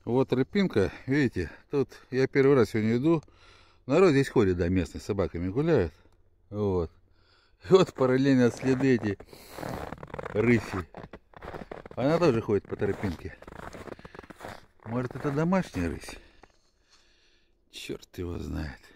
Вот тропинка, видите, тут я первый раз сегодня иду. Народ здесь ходит, да, местные, с собаками гуляют. Вот. И вот параллельно следы эти рыси. Она тоже ходит по тропинке. Может, это домашняя рысь? Черт его знает.